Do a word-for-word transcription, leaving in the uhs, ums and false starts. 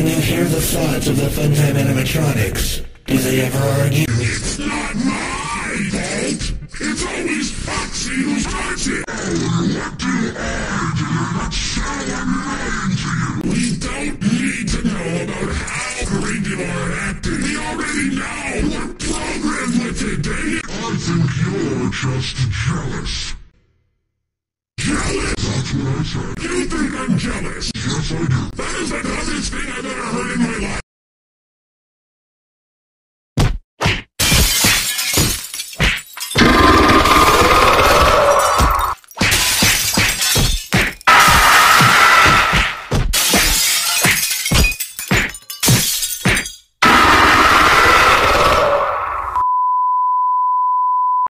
Can you hear the thoughts of the Funtime animatronics? Do they ever argue? It's not my fault! It's always Foxy who starts it! Oh, what do I do? That's so annoying to you! We don't need to know about how regular acting. We already know! We're programmed with it, dang it! I think you're just jealous. Jealous? That's what I said. You think I'm jealous? Yes, I do. That is the dumbest thing I've ever heard in my life.